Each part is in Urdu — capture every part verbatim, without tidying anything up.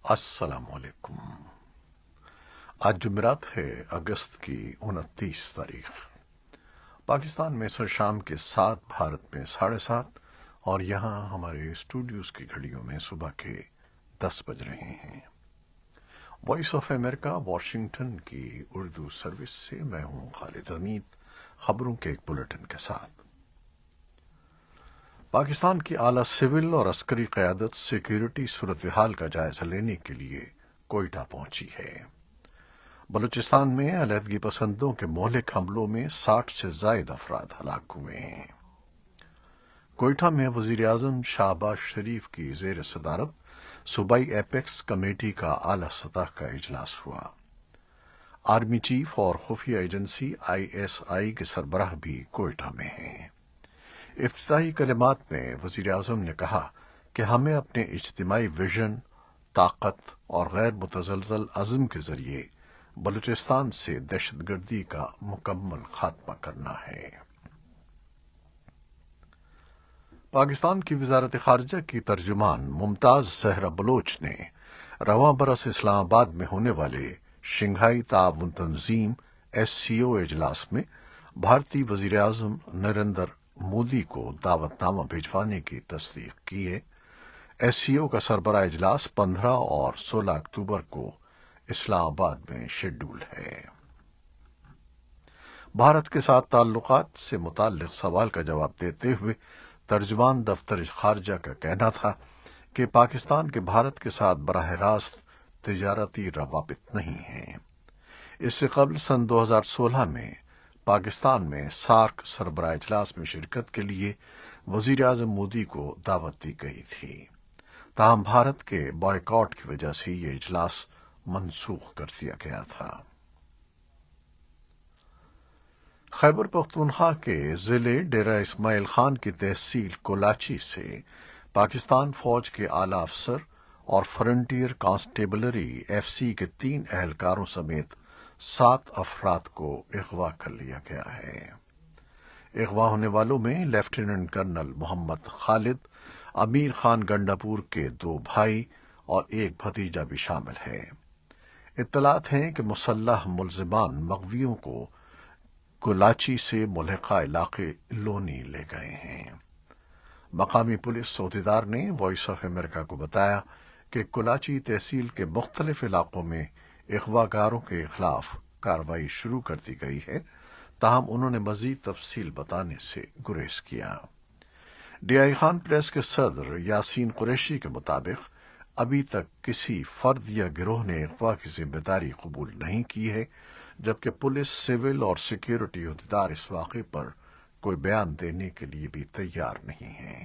السلام علیکم۔ آج جمعرات ہے، اگست کی انتیس تاریخ۔ پاکستان میں سر شام کے سات، بھارت میں ساڑھے سات، اور یہاں ہمارے اسٹوڈیوز کی گھڑیوں میں صبح کے دس بج رہے ہیں۔ وائس آف امریکہ واشنگٹن کی اردو سروس سے میں ہوں خالد حمید، خبروں کے ایک بلیٹن کے ساتھ۔ پاکستان کی اعلیٰ سول اور عسکری قیادت سیکیورٹی صورتحال کا جائزہ لینے کے لیے کوئٹہ پہنچی ہے۔ بلوچستان میں علیحدگی پسندوں کے مہلک حملوں میں ساٹھ سے زائد افراد ہلاک ہوئے ہیں۔ کوئٹہ میں وزیر اعظم شہباز شریف کی زیر صدارت صوبائی ایپیکس کمیٹی کا اعلیٰ سطح کا اجلاس ہوا۔ آرمی چیف اور خفیہ ایجنسی آئی ایس آئی کے سربراہ بھی کوئٹہ میں ہیں۔ افتتاحی کلمات میں وزیر اعظم نے کہا کہ ہمیں اپنے اجتماعی ویژن، طاقت اور غیر متزلزل عزم کے ذریعے بلوچستان سے دہشت گردی کا مکمل خاتمہ کرنا ہے۔ پاکستان کی وزارت خارجہ کی ترجمان ممتاز زہرا بلوچ نے رواں برس اسلام آباد میں ہونے والے شنگھائی تعاون تنظیم ایس سی او اجلاس میں بھارتی وزیر اعظم نریندر مودی کو دعوت نامہ بھجوانے کی تصدیق کی ہے۔ ایس سی او کا سربراہ اجلاس پندرہ اور سولہ اکتوبر کو اسلام آباد میں شیڈول ہے۔ بھارت کے ساتھ تعلقات سے متعلق سوال کا جواب دیتے ہوئے ترجمان دفتر خارجہ کا کہنا تھا کہ پاکستان کے بھارت کے ساتھ براہ راست تجارتی روابط نہیں ہیں۔ اس سے قبل سن دو ہزار سولہ میں پاکستان میں سارک سربراہ اجلاس میں شرکت کے لیے وزیر اعظم مودی کو دعوت دی گئی تھی، تاہم بھارت کے بائیکاٹ کی وجہ سے یہ اجلاس منسوخ کر دیا گیا تھا۔ خیبر پختونخوا کے ضلع ڈیرہ اسماعیل خان کی تحصیل کولاچی سے پاکستان فوج کے اعلیٰ افسر اور فرنٹیئر کانسٹیبلری ایف سی کے تین اہلکاروں سمیت سات افراد کو اغوا کر لیا گیا ہے۔ اغوا ہونے والوں میں لیفٹیننٹ کرنل محمد خالد، امیر خان گنڈاپور کے دو بھائی اور ایک بھتیجا بھی شامل ہے۔ اطلاعات ہیں کہ مسلح ملزمان مغویوں کو کولاچی سے ملحقہ علاقے لونی لے گئے ہیں۔ مقامی پولیس عہدیدار نے وائس آف امریکہ کو بتایا کہ کولاچی تحصیل کے مختلف علاقوں میں اغوا کاروں کے خلاف کارروائی شروع کر دی گئی ہے، تاہم انہوں نے مزید تفصیل بتانے سے گریز کیا۔ ڈی آئی خان پریس کے صدر یاسین قریشی کے مطابق ابھی تک کسی فرد یا گروہ نے اغوا کی ذمہ داری قبول نہیں کی ہے، جبکہ پولیس، سول اور سیکیورٹی عہدیدار اس واقعے پر کوئی بیان دینے کے لیے بھی تیار نہیں ہیں۔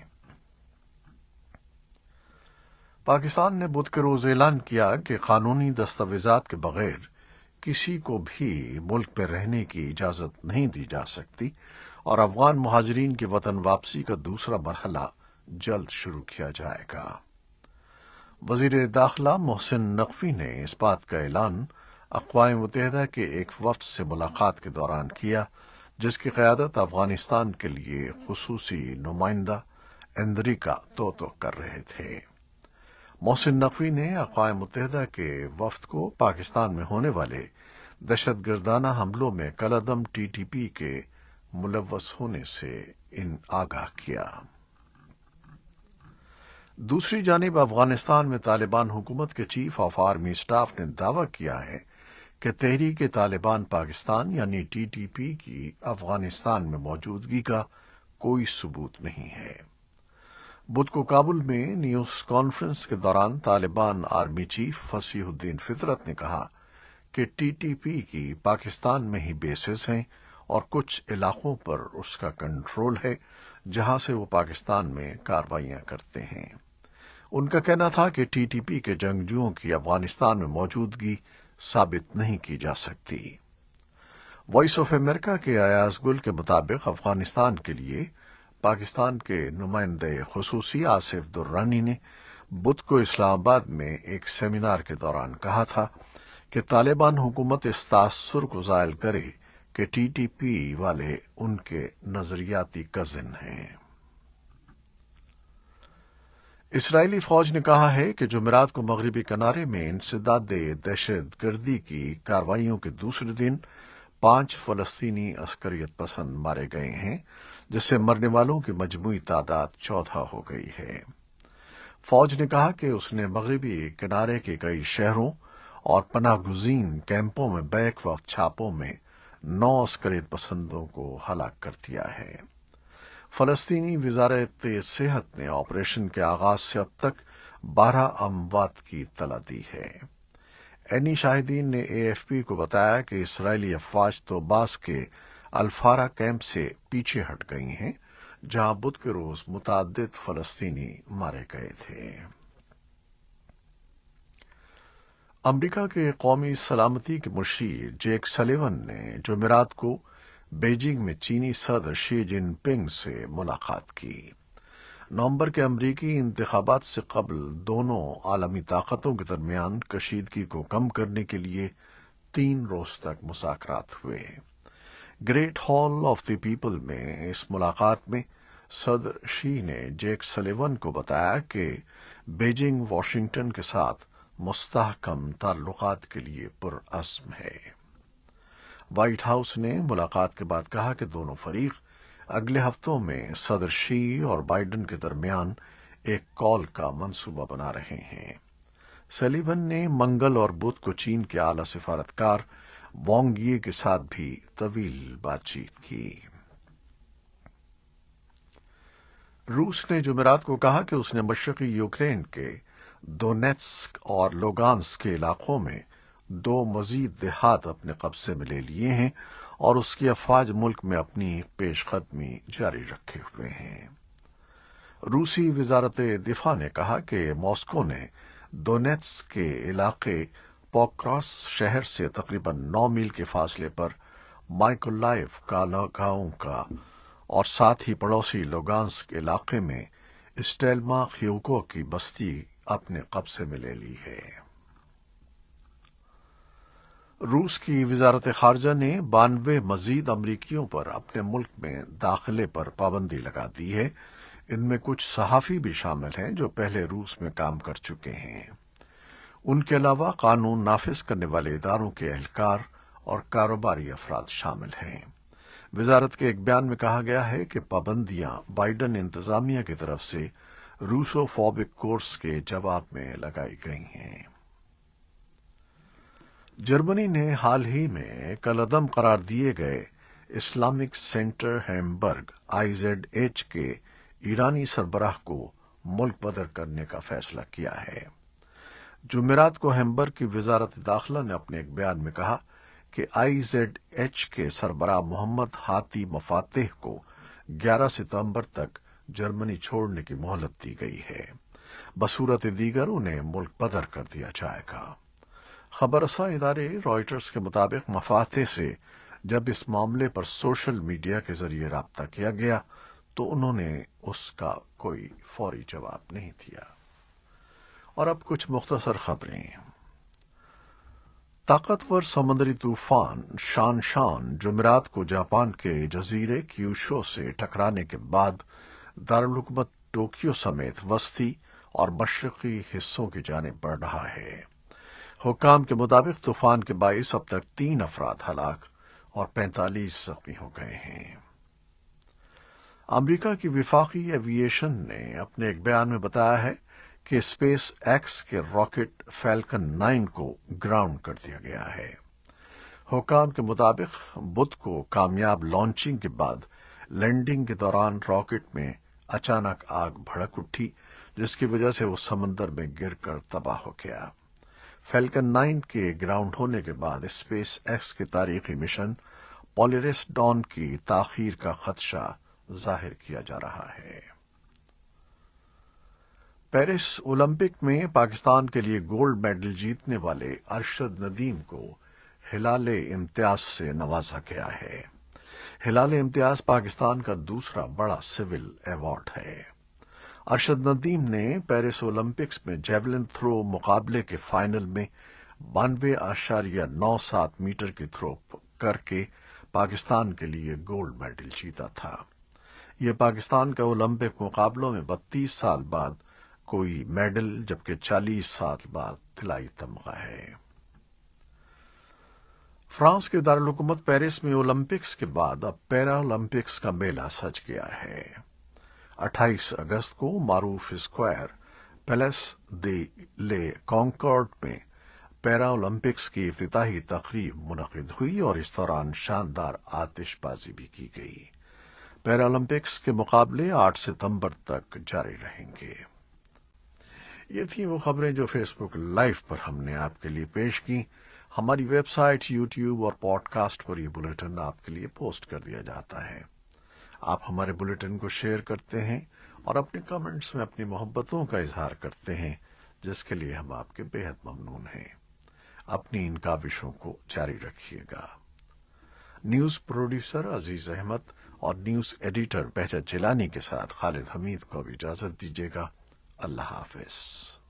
پاکستان نے بدھ کے روز اعلان کیا کہ قانونی دستاویزات کے بغیر کسی کو بھی ملک میں رہنے کی اجازت نہیں دی جا سکتی، اور افغان مہاجرین کی وطن واپسی کا دوسرا مرحلہ جلد شروع کیا جائے گا۔ وزیر داخلہ محسن نقوی نے اس بات کا اعلان اقوام متحدہ کے ایک وفد سے ملاقات کے دوران کیا، جس کی قیادت افغانستان کے لیے خصوصی نمائندہ اندریکا توتو کر رہے تھے۔ محسن نقوی نے اقوام متحدہ کے وفد کو پاکستان میں ہونے والے دہشت گردانہ حملوں میں کالعدم ٹی ٹی پی کے ملوث ہونے سے ان آگاہ کیا۔ دوسری جانب افغانستان میں طالبان حکومت کے چیف آف آرمی اسٹاف نے دعویٰ کیا ہے کہ تحریک طالبان پاکستان یعنی ٹی ٹی پی کی افغانستان میں موجودگی کا کوئی ثبوت نہیں ہے۔ بدھ کو کابل میں نیوز کانفرنس کے دوران طالبان آرمی چیف فصیح الدین فطرت نے کہا کہ ٹی ٹی پی کی پاکستان میں ہی بیسز ہیں اور کچھ علاقوں پر اس کا کنٹرول ہے جہاں سے وہ پاکستان میں کارروائیاں کرتے ہیں۔ ان کا کہنا تھا کہ ٹی ٹی پی کے جنگجوؤں کی افغانستان میں موجودگی ثابت نہیں کی جا سکتی۔ وائس آف امریکہ کے ایاز گل کے مطابق افغانستان کے لیے پاکستان کے نمائندے خصوصی آصف درانی نے بدھ کو اسلام آباد میں ایک سیمینار کے دوران کہا تھا کہ طالبان حکومت اس تاثر کو زائل کرے کہ ٹی ٹی پی والے ان کے نظریاتی کزن ہیں۔ اسرائیلی فوج نے کہا ہے کہ جمعرات کو مغربی کنارے میں انسداد دہشت گردی کی کارروائیوں کے دوسرے دن پانچ فلسطینی عسکریت پسند مارے گئے ہیں، جس سے مرنے والوں کی مجموعی تعداد چودہ ہو گئی ہے۔ فوج نے کہا کہ اس نے مغربی کنارے کے کئی شہروں اور پناہ گزین کیمپوں میں بیک وقت چھاپوں میں نو عسکریت پسندوں کو ہلاک کر دیا ہے۔ فلسطینی وزارت صحت نے آپریشن کے آغاز سے اب تک بارہ اموات کی اطلاع دی ہے۔ اینی شاہدین نے اے ایف پی کو بتایا کہ اسرائیلی افواج تو باس کے الفارا کیمپ سے پیچھے ہٹ گئی ہیں، جہاں بدھ کے روز متعدد فلسطینی مارے گئے تھے۔ امریکہ کے قومی سلامتی کے مشیر جیک سلیون نے جمعرات کو بیجنگ میں چینی صدر شی جن پنگ سے ملاقات کی۔ نومبر کے امریکی انتخابات سے قبل دونوں عالمی طاقتوں کے درمیان کشیدگی کو کم کرنے کے لیے تین روز تک مذاکرات ہوئے۔ Great hall of the people میں اس ملاقات میں صدر شی نے جیک سلیون کو بتایا کہ بیجنگ واشنگٹن کے ساتھ مستحکم تعلقات کے لیے پرعزم ہے۔ وائٹ ہاؤس نے ملاقات کے بعد کہا کہ دونوں فریق اگلے ہفتوں میں صدر شی اور بائیڈن کے درمیان ایک کال کا منصوبہ بنا رہے ہیں۔ سلیون نے منگل اور بدھ کو چین کے اعلی سفارتکار وانگ یی کے ساتھ بھی طویل بات چیت کی۔ روس نے جمعرات کو کہا کہ اس نے مشرقی یوکرین کے دونیتسک اور لوگانسک کے علاقوں میں دو مزید دیہات اپنے قبضے میں لے لیے ہیں اور اس کی افواج ملک میں اپنی پیش قدمی جاری رکھے ہوئے ہیں۔ روسی وزارت دفاع نے کہا کہ ماسکو نے دونیتسک کے علاقے پوکراس شہر سے تقریباً نو میل کے فاصلے پر مائکولائیو گاؤں کا اور ساتھ ہی پڑوسی لوگانسک علاقے میں اسٹیلما خیوکو کی بستی اپنے قبضے میں لے لی ہے۔ روس کی وزارت خارجہ نے بانوے مزید امریکیوں پر اپنے ملک میں داخلے پر پابندی لگا دی ہے۔ ان میں کچھ صحافی بھی شامل ہیں جو پہلے روس میں کام کر چکے ہیں۔ ان کے علاوہ قانون نافذ کرنے والے اداروں کے اہلکار اور کاروباری افراد شامل ہیں۔ وزارت کے ایک بیان میں کہا گیا ہے کہ پابندیاں بائیڈن انتظامیہ کی طرف سے روسو فوبک کورس کے جواب میں لگائی گئی ہیں۔ جرمنی نے حال ہی میں کالعدم قرار دیے گئے Islamic centre Hamburg I Z H کے ایرانی سربراہ کو ملک بدر کرنے کا فیصلہ کیا ہے۔ جمعرات کو ہیمبرگ کی وزارت داخلہ نے اپنے ایک بیان میں کہا کہ آئی زیڈ ایچ کے سربراہ محمد ہادی مفاتیح کو گیارہ ستمبر تک جرمنی چھوڑنے کی مہلت دی گئی ہے، بصورت دیگر انہیں ملک بدر کر دیا جائے گا۔ خبر رساں ادارے رائٹرز کے مطابق مفاتیح سے جب اس معاملے پر سوشل میڈیا کے ذریعے رابطہ کیا گیا تو انہوں نے اس کا کوئی فوری جواب نہیں دیا۔ اور اب کچھ مختصر خبریں۔ طاقتور سمندری طوفان شان شان جمعرات کو جاپان کے جزیرے کیوشو سے ٹکرانے کے بعد دارالحکومت ٹوکیو سمیت وسطی اور مشرقی حصوں کی جانب بڑھ رہا ہے۔ حکام کے مطابق طوفان کے باعث اب تک تین افراد ہلاک اور پینتالیس زخمی ہو گئے ہیں۔ امریکہ کی وفاقی ایوی ایشن نے اپنے ایک بیان میں بتایا ہے کہ اسپیس ایکس کے راکٹ فیلکن نائن کو گراؤنڈ کر دیا گیا ہے۔ حکام کے مطابق بدھ کو کامیاب لانچنگ کے بعد لینڈنگ کے دوران راکٹ میں اچانک آگ بھڑک اٹھی، جس کی وجہ سے وہ سمندر میں گر کر تباہ ہو گیا۔ فیلکن نائن کے گراؤنڈ ہونے کے بعد اسپیس ایکس کے تاریخی مشن پولیرس ڈان کی تاخیر کا خدشہ ظاہر کیا جا رہا ہے۔ پیرس اولمپک میں پاکستان کے لیے گولڈ میڈل جیتنے والے ارشد ندیم کو ہلال امتیاز سے نوازا گیا ہے۔ ہلال امتیاز پاکستان کا دوسرا بڑا سول ایوارڈ ہے۔ ارشد ندیم نے پیرس اولمپکس میں جیولن تھرو مقابلے کے فائنل میں بانوے اشاریہ نو سات میٹر کی تھرو کر کے پاکستان کے لیے گولڈ میڈل جیتا تھا۔ یہ پاکستان کا اولمپک مقابلوں میں بتیس سال بعد کوئی میڈل، جبکہ چالیس سال بعد طلائی تمغہ ہے۔ فرانس کے دارالحکومت پیرس میں اولمپکس کے بعد اب پیرا اولمپکس کا میلہ سج گیا ہے۔ اٹھائیس اگست کو معروف اسکوائر پیلیس دی لے کانکارڈ میں پیرا اولمپکس کی افتتاحی تقریب منعقد ہوئی اور اس دوران شاندار آتش بازی بھی کی گئی۔ پیرا اولمپکس کے مقابلے آٹھ ستمبر تک جاری رہیں گے۔ یہ تھیں وہ خبریں جو فیس بک لائیو پر ہم نے آپ کے لیے پیش کی۔ ہماری ویب سائٹ، یوٹیوب اور پوڈ کاسٹ پر یہ بلیٹن آپ کے لیے پوسٹ کر دیا جاتا ہے۔ آپ ہمارے بلیٹن کو شیئر کرتے ہیں اور اپنے کمنٹس میں اپنی محبتوں کا اظہار کرتے ہیں، جس کے لیے ہم آپ کے بے حد ممنون ہیں۔ اپنی ان کاوشوں کو جاری رکھیے گا۔ نیوز پروڈیوسر عزیز احمد اور نیوز ایڈیٹر بہجت جیلانی کے ساتھ خالد حمید کو بھی اجازت دیجیے گا۔ اللہ حافظ۔